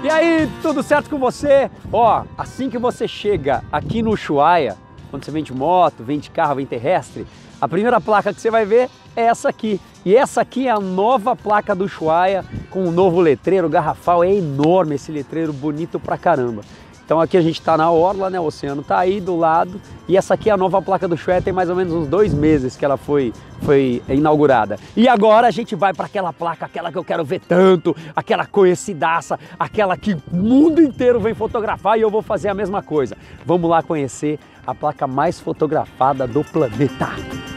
E aí, tudo certo com você? Ó, assim que você chega aqui no Ushuaia, quando você vem de moto, vem de carro, vem terrestre, a primeira placa que você vai ver é essa aqui. E essa aqui é a nova placa do Ushuaia, com um novo letreiro garrafal. É enorme esse letreiro, bonito pra caramba. Então aqui a gente está na orla, né? O oceano está aí do lado. E essa aqui é a nova placa do Ushuaia, tem mais ou menos uns 2 meses que ela foi inaugurada. E agora a gente vai para aquela placa, aquela que eu quero ver tanto, aquela conhecidaça, aquela que o mundo inteiro vem fotografar, e eu vou fazer a mesma coisa. Vamos lá conhecer a placa mais fotografada do planeta.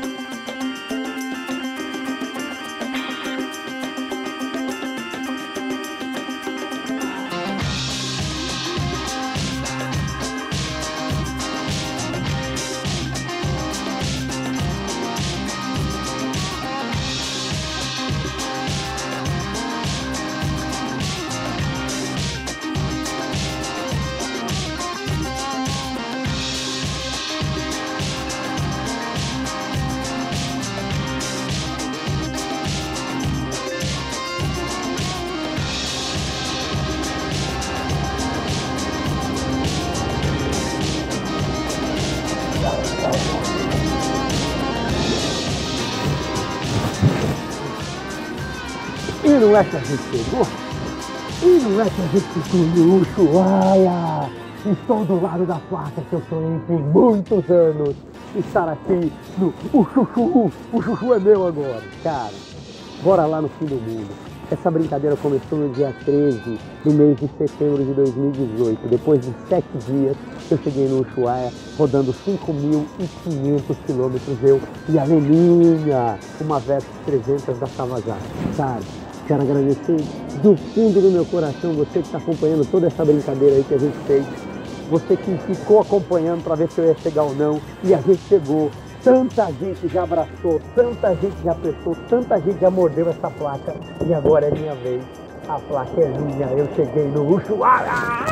E não é que a gente chegou? E não é que a gente ficou no Ushuaia? Estou do lado da placa que eu sonhei por muitos anos. Estar aqui no Uchuchu. O Chuchu é meu agora. Cara, bora lá no fim do mundo. Essa brincadeira começou no dia 13 do mês de setembro de 2018. Depois de 7 dias, eu cheguei no Ushuaia rodando 5.500 quilômetros, eu e a Leninha, uma Versys 300 da Kawasaki. Cara, quero agradecer do fundo do meu coração você que está acompanhando toda essa brincadeira aí que a gente fez. Você que ficou acompanhando para ver se eu ia chegar ou não. E a gente chegou. Tanta gente já abraçou, tanta gente já apertou, tanta gente já mordeu essa placa. E agora é minha vez. A placa é minha, eu cheguei no Ushuaia.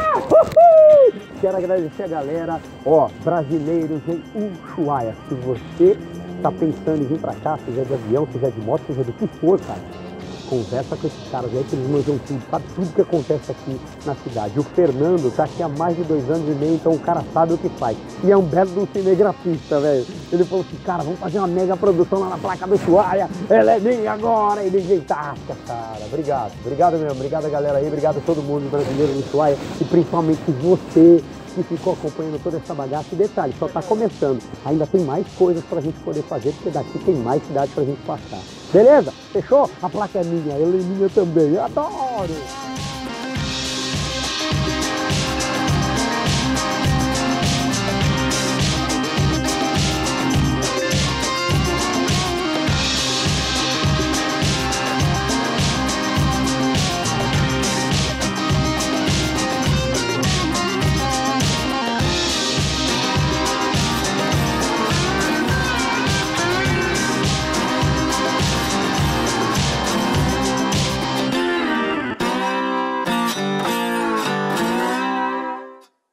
Quero agradecer a galera, ó, brasileiros em Ushuaia. Se você está pensando em vir para cá, seja de avião, seja de moto, seja do que for, cara, conversa com esses caras aí que eles manjam tudo, sabe tudo que acontece aqui na cidade. O Fernando tá aqui há mais de 2 anos e meio, então o cara sabe o que faz. E é um belo de um cinegrafista, velho. Ele falou assim, cara, vamos fazer uma mega produção lá na placa do Ushuaia, ela é minha agora, e ninguém tasca, cara. Obrigado, obrigado mesmo, obrigado a galera aí, obrigado a todo mundo brasileiro do Ushuaia, e principalmente você que ficou acompanhando toda essa bagaça. E detalhe, só tá começando. Ainda tem mais coisas pra gente poder fazer, porque daqui tem mais cidade pra gente passar. Beleza? Fechou? A placa é minha, ela é minha também. Eu adoro!